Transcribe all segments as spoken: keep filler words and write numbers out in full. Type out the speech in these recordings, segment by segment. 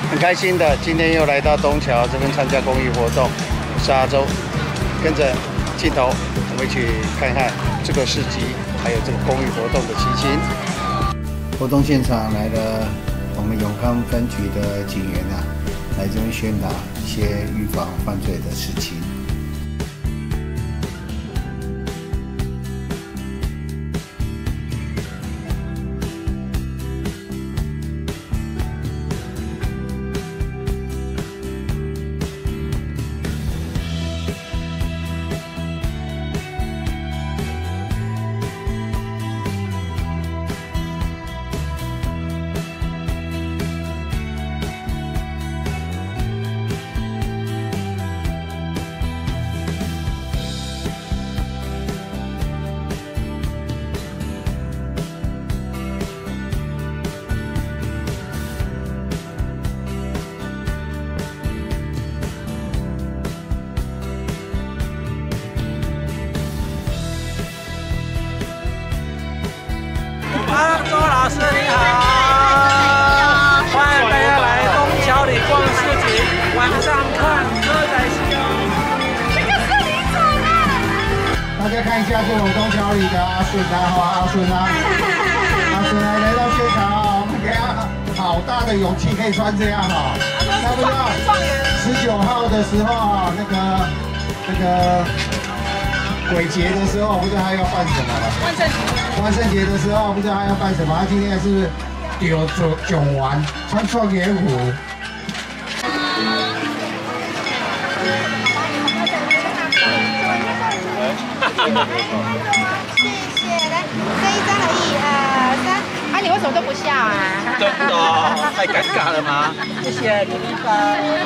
很开心的，今天又来到东桥这边参加公益活动。我是阿周，跟着镜头，我们一起看看这个市集，还有这个公益活动的情形。活动现场来了我们永康分局的警员啊，来这边宣导一些预防犯罪的事情。 啊，周老师你好，欢迎大家来东桥里逛市集，晚上看歌仔戏哦。这个是李总啊！ 大家看一下这种东桥里的阿顺啊，哈，阿顺啊，阿顺来来到现场啊，我们给他好大的勇气，可以穿这样哈。那不知道十九号的时候啊，那个那个。 鬼节的时候，不知道他要办什么了。万圣节。万圣节的时候，不知道他要办什么。他今天是丢囧囧玩，穿状元服。 谢谢，来这一张而已，二三。啊，你为什么都不笑啊？ 真的哦，太尴尬了吗？谢谢，祝你好。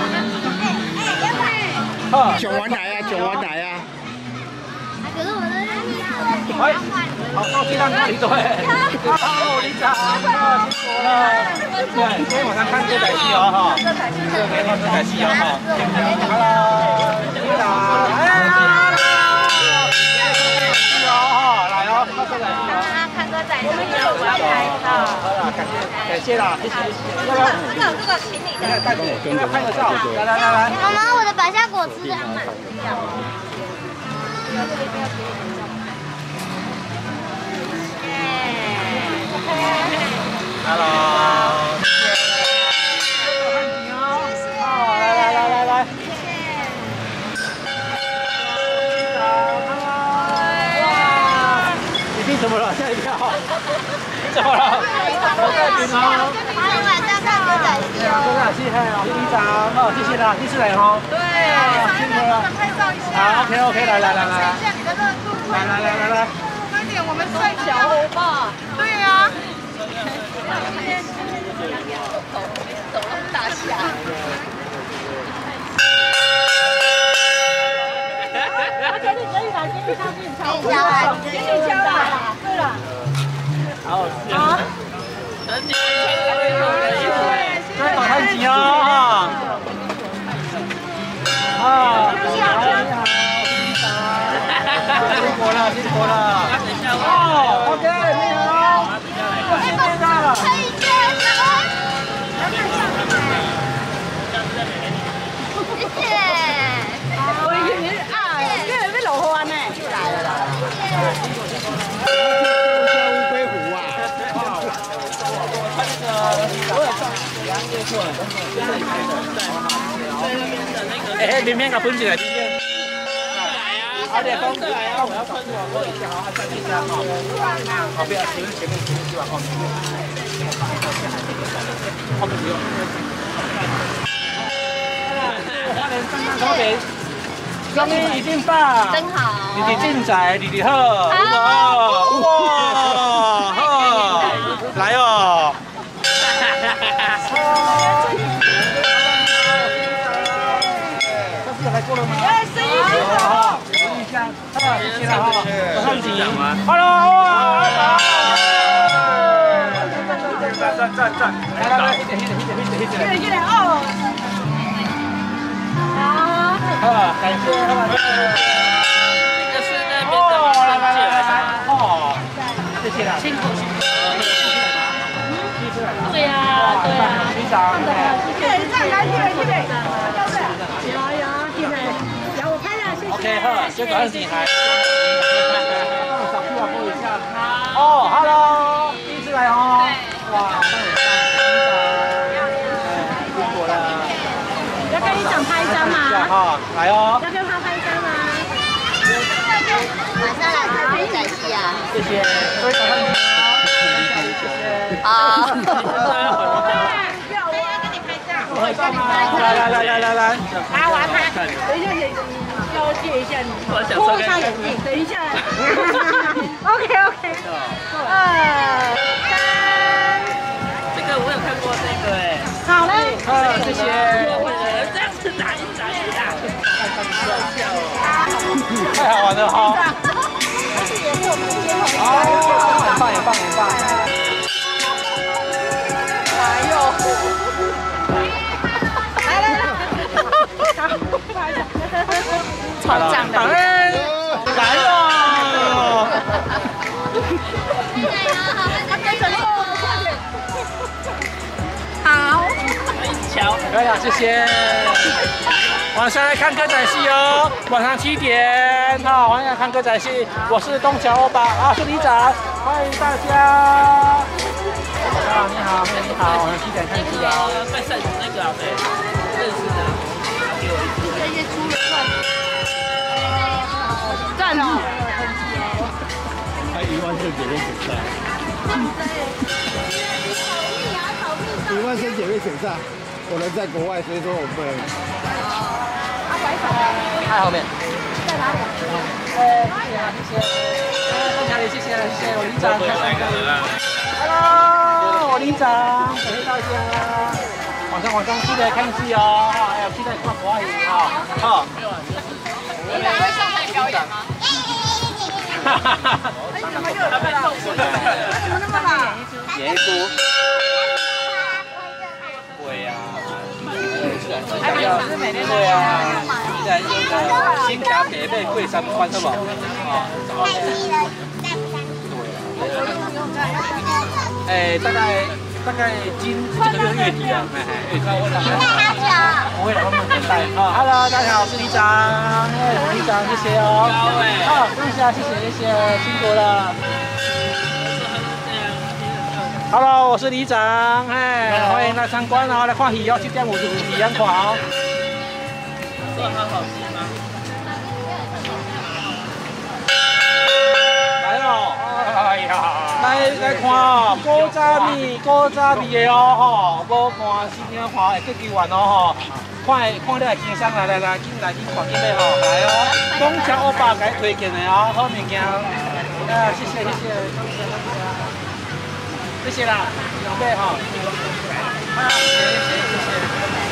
哎，囧玩台啊，囧玩台啊。 哎，好，到地上看李总哎，好，李长，辛苦了。对，今天晚上看歌仔戏哦哈，歌仔戏，这边看歌仔戏哦哈。Hello， 李长，哎，是哦哈，来哦，看歌仔戏哦。 看歌仔戏，我要拍照。 好了，感谢，感谢啦，谢谢谢谢。这个这个这个请你的， 带着跟着拍个照，来来来来。 妈妈，我的百香果汁啊。 Hello， 谢谢。看景哦。好，来来来来来。谢谢。哇！你病怎么了？吓一跳。你怎么了？我在病哦。 今天晚上看歌仔戏哦。 歌仔戏，嘿，老师李长，好，谢谢啦，第一次来哦。对。辛苦了。拍照一下。好 ，OK OK， 来来来来。看一下你的热度。来来来来来。快点，我们帅小欧巴。对呀。 走那么大侠。给你可以啦，给你上去敲。给你敲啦，给你敲啦。对了。 好。好。等你。再搞太极哦。啊。你好，你好。辛苦了，辛苦了。哦 ，OK， 你好。谢谢啦。 可以接什么？ 谢谢。我以为啊，这个被落花呢。又来了啦。 乌龟湖啊。 他那个我有上杨叶错了，在那里拍的，在那边的那个。哎，里面个分起来，里面。而且公司来啊，我要穿着网络一下，好，再一下哈。好，不要前面前面前面去往后面。后面不用。花莲山上高北，终于已经放， 真好。 弟弟进仔，弟弟好，哇哇好，来哦。下次来过了吗？哎，生意兴隆。生意兴隆，好，谢谢了哈。多看几，Hello， 哇！站站站站，来来来，一点一点一点一点一点，一点一点哦。好，好，感谢，这个是那边的哦，来来来来，哦，谢谢啦，辛苦辛苦。对呀对呀。 长。 谢谢，站来，谢谢，谢谢。有有，谢谢。有我拍了，谢谢。 OK， 好，这个是女孩。小屁股摸一下。哦 ，Hello， 第一次来哦。哇，帮你上辛苦了。 要跟你长拍一张吗？ 好，来哦。 要跟他拍一张吗？ 晚上来看歌仔戏啊！ 谢谢，各位早上好。谢谢。 啊！ 来来来来来来， 啊，我要拍。等一下，眼睛要借一下你，脱一下眼镜。等一下。OK OK。二三。 这个我有看过这个哎。 好嘞。 好，谢谢。这样子打一打一打。太好玩了哈！哦，很棒，很棒，很棒。 来哟！来来来， 超胀的。 来喽！ 好。 瞧，可以了，谢谢。晚上来看歌仔戏哦，晚上七点，好，晚上看歌仔戏。我是东桥欧巴啊，是里长，欢迎大家。啊，你好，妹你好，晚上七点看戏哦。在赛那个啊，对，认识的，给我一次。这些出了赞。赞哦。 还一万圣姐妹选赛。一万圣姐妹选赛。我人在国外，所以说我们。 太后面。 在哪里？ 呃，谢谢啊，谢谢。呃，东桥里，谢谢谢谢，我里长开始了。Hello， 我里长，感谢大家。晚上晚上记得看戏哦，还有记得看国语啊。好。 你们会上台表演吗？ 哈哈哈！怎么又来了？怎么那么老？演一出。对呀。还没有，对啊，现在那个新家北被贵三宽是吧？啊，哎，大概大概今这个月月底啊，哎哎，月底。我会来他们年代啊 ，Hello， 大家好，我是里长，哎，里长谢谢哦，好，谢谢谢谢谢谢，辛苦了。Hello， 我是里长，哎，欢迎来参观哦，来看戏哦，七点五十五体验看哦。这还好吃吗？来哦，哎呀，来来看哦，古早味古早味的哦，吼，无看新疆话会更玩哦，吼，看看了会轻松，来来来，进来进看进来吼，来哦，东桥欧巴给推荐的哦，好物件，啊，谢谢谢谢。谢谢啦，两倍哈。啊，谢谢谢谢谢谢。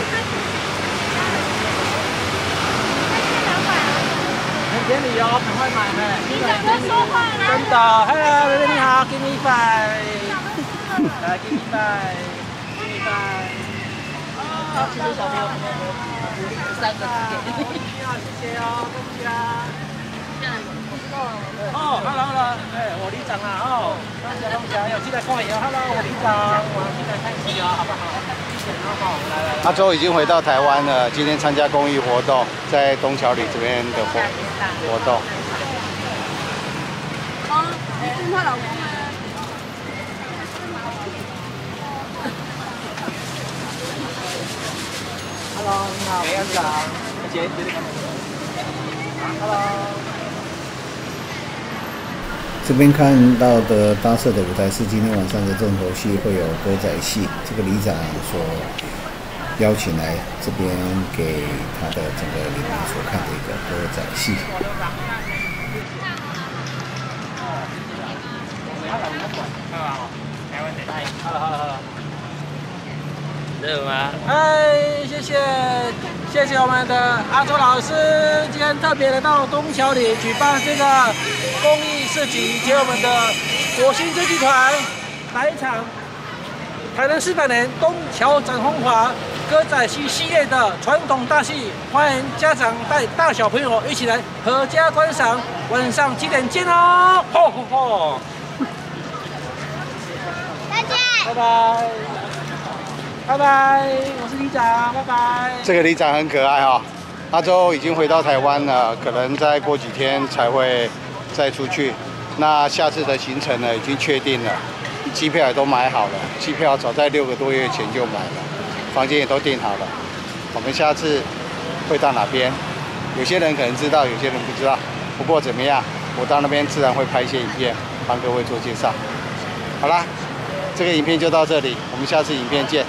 很便宜哦，赶快买呗。你怎么说话呢？真的 ，Hello， 妹妹你好 ，Give me five。来 ，Give me five，Give me five。啊，谢谢小朋友们，三个字典。谢谢哦，恭喜啊。哦 ，Hello Hello， 哎，我里长啊，哦，大家大家有记得看一下 ，Hello， 我里长，我们进来看戏啊，好不好？谢谢，好，来来。阿周已经回到台湾了，今天参加公益活动，在东桥里这边的活活动。 啊，是她老公吗 ？Hello， 你好，里长，姐姐。Hello。 这边看到的搭设的舞台是今天晚上的重头戏，会有歌仔戏。这个里长所邀请来这边给他的整个里面所看的一个歌仔戏。 好了好了好了。热吗？哎，谢谢谢谢我们的阿周老师，今天特别来到东桥里举办这个公益市集，给我们的国兴歌剧团来一场台南四百年东桥展风华歌仔戏系列的传统大戏，欢迎家长带大小朋友一起来阖家观赏，晚上七点见哦！吼吼吼！ 再见， 拜拜。 拜拜，我是里长，拜拜。 这个里长很可爱哈、哦，他都已经回到台湾了，可能再过几天才会再出去。那下次的行程呢，已经确定了，机票也都买好了，机票早在六个多月前就买了，房间也都订好了。我们下次会到哪边？有些人可能知道，有些人不知道。不过怎么样，我到那边自然会拍一些影片，帮各位做介绍。好啦，这个影片就到这里，我们下次影片见。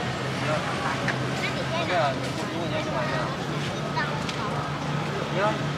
你要